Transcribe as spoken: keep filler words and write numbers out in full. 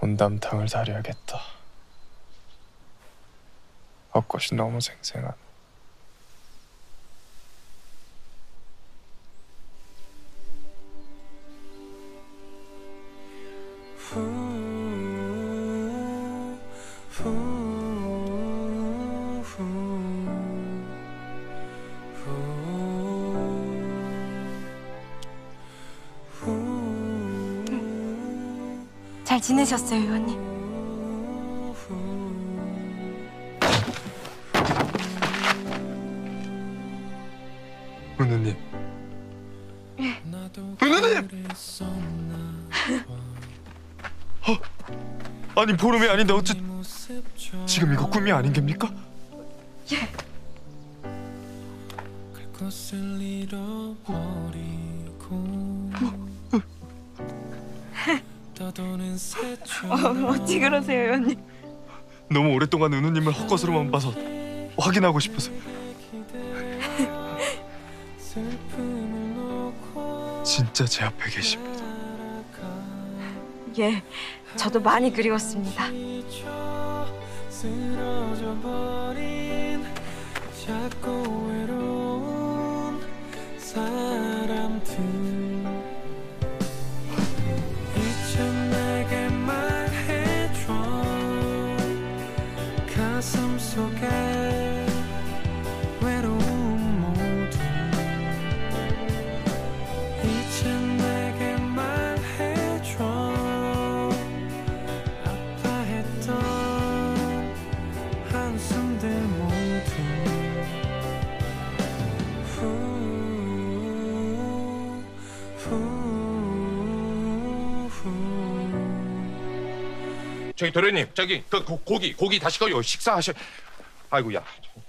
본담탕을 다려야겠다. 벚꽃이 너무 생생하네. 잘 지내셨어요, 의원님? 은우님. 예. 은우님! 어? 아니 보름이 아닌데 어째 지금 이거 꿈이 아닌 겁니까? 예. 어, 어찌 그러세요, 의원님? 너무 오랫동안 은우님을 헛것으로만 봐서 확인하고 싶어서. 진짜 제 앞에 계십니다. 예, 저도 많이 그리웠습니다. 가슴 속에 외로움 모두 이제 내게 말해줘. 아파했던 한숨들 모두 후, 후, 후. 저기 도련님, 저기 그 고, 고기 고기 다시 거요 식사하셔. 아이고야.